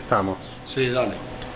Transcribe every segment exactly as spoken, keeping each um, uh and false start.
Estamos. Sí, dale.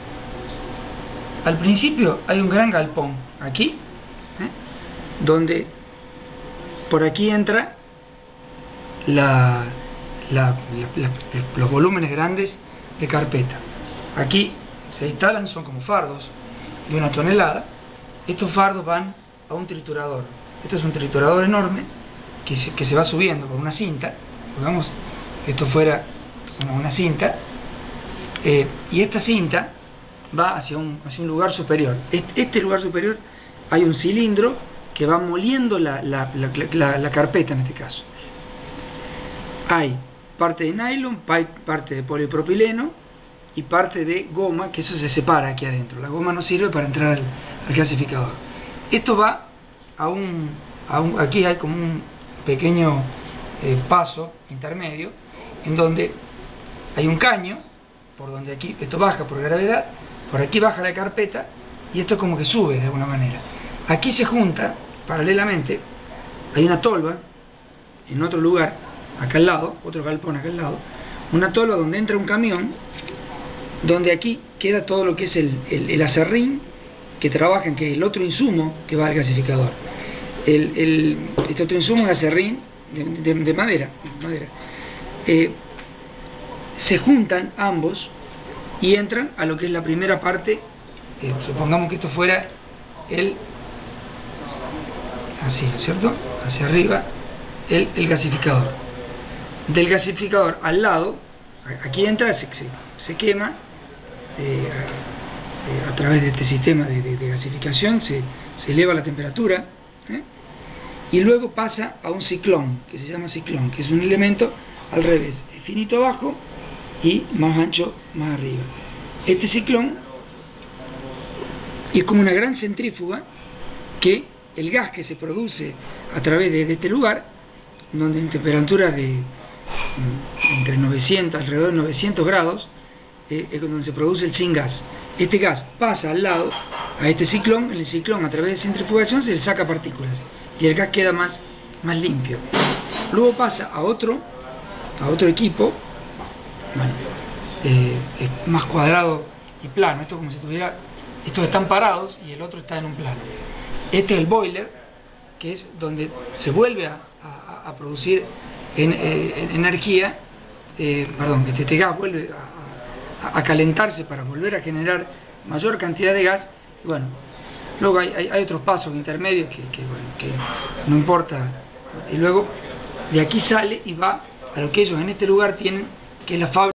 Al principio hay un gran galpón aquí, ¿eh? donde por aquí entra la, la, la, la, los volúmenes grandes de carpeta. Aquí se instalan, son como fardos de una tonelada. Estos fardos van a un triturador. Esto es un triturador enorme que se, que se va subiendo por una cinta. Digamos, esto fuera una, una cinta, eh, y esta cinta va hacia un, hacia un lugar superior. Este, este lugar superior hay un cilindro que va moliendo la, la, la, la, la carpeta en este caso. Hay parte de nylon, parte de polipropileno y parte de goma, que eso se separa aquí adentro. La goma no sirve para entrar al, al gasificador. Esto va a un, a un... Aquí hay como un pequeño eh, paso intermedio en donde hay un caño por donde aquí esto baja por gravedad, por aquí baja la carpeta y esto como que sube de alguna manera. Aquí se junta paralelamente, hay una tolva en otro lugar acá al lado, otro galpón acá al lado, una tolva donde entra un camión, donde aquí queda todo lo que es el, el, el acerrín que trabajan, que es el otro insumo que va al gasificador. El, el, este otro insumo es acerrín de, de, de madera, madera. Eh, se juntan ambos y entran a lo que es la primera parte. Eh, supongamos que esto fuera el así, ¿cierto? Hacia arriba el, el gasificador. Del gasificador al lado, aquí entra, se, se, se quema eh, a, a través de este sistema de, de, de gasificación, se, se eleva la temperatura, ¿eh? y luego pasa a un ciclón, que se llama ciclón, que es un elemento al revés, finito abajo y más ancho más arriba. Este ciclón es como una gran centrífuga que el gas que se produce a través de, de este lugar, donde en temperaturas de entre novecientos, alrededor de novecientos grados, eh, es donde se produce el syngas. Este gas pasa al lado a este ciclón, en el ciclón a través de centrifugación se le saca partículas y el gas queda más, más limpio. Luego pasa a otro a otro equipo, bueno, eh, es más cuadrado y plano. Esto es como si tuviera, estos están parados y el otro está en un plano. Este es el boiler, que es donde se vuelve a, a, a producir en, eh, energía, eh, perdón, este, este gas vuelve a, a, a calentarse para volver a generar mayor cantidad de gas. Y bueno, luego hay, hay, hay otros pasos intermedios que, que, bueno, que no importa. Y luego de aquí sale y va a lo que ellos en este lugar tienen, que es la fábrica.